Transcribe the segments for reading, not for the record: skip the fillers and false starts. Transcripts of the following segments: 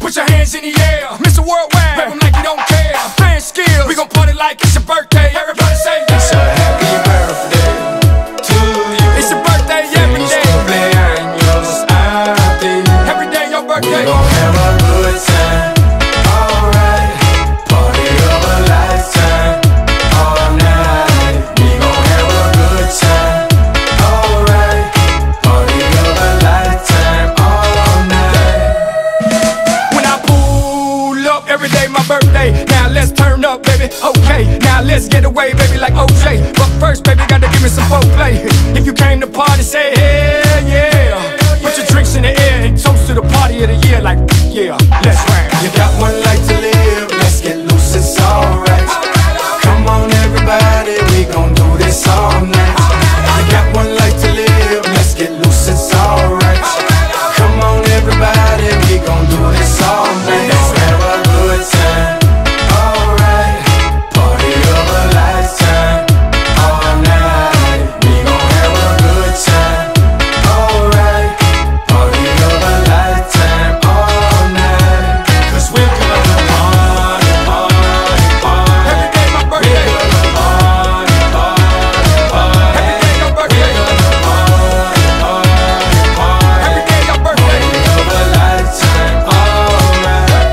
Put your hands in the air, Mr. Worldwide, rap 'em like you don't care. Play-N-Skillz, we gon' party like it's your birthday. Everybody say yeah. It's a happy birthday to you. It's your birthday every Feliz day. Cumpleaños a ti. Every day your birthday. We gon' have a good time, alright. Party of a lifetime, all night. We gon' have a good time, alright. Party of a lifetime, all night. When I pull up, every day my birthday. Now let's turn up, baby, okay. Now let's get away, baby, like OJ. But first, baby, gotta give me some foreplay. If you came to party, say hell yeah. Put your drinks in the air and toast to the party of the year. Like, yeah, let's rap. You got one life to live, let's get loose, it's alright. Come on everybody, we gon' do this all night. You got one life to live, let's get loose, it's alright. Come on everybody, we gon' do this all night. Let's have a good time, alright. Party of a lifetime, all night. We gon' have a good time, alright. Party of a lifetime, all night. 'Cause we're gonna party, party, party. Every day my birthday. We're gonna party, party, party. Every day your birthday. We're gonna party, party, party. Every day your birthday. Party of a lifetime, alright.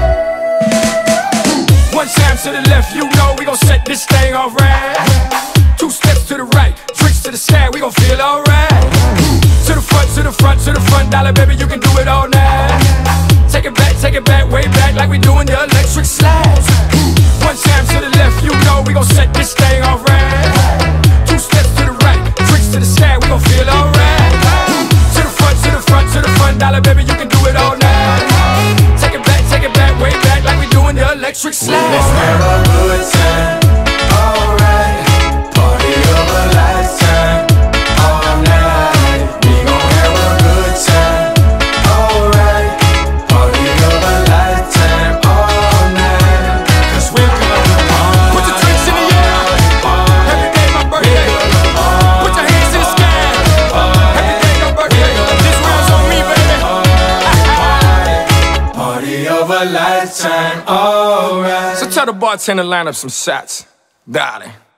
One time to the left, you know we gon' set this thing alright. Two steps to the right, drinks to the sky, we gon' feel alright. To the front, to the front, to the front, dollar baby, you can do it all night. Take it back, way back, like we doing the electric slides. One time to the left, you know we gon' set this thing alright. Two steps to the right, drinks to the sky, we gon' feel alright. To the front, to the front, to the front, dollar baby, you can do it all night. Take it back, way back, like we doing the electric slide. Let's have a good time, alright. Party of a lifetime, all night. We gon' have a good time, alright. Party of a lifetime, all night. 'Cause we're gonna party. Put your drinks in the air. Every day my birthday. Put your hands in the sky. Every day your birthday. This round's on me, baby. Party of a lifetime, alright. So tell the bartender to line up some shots, darling.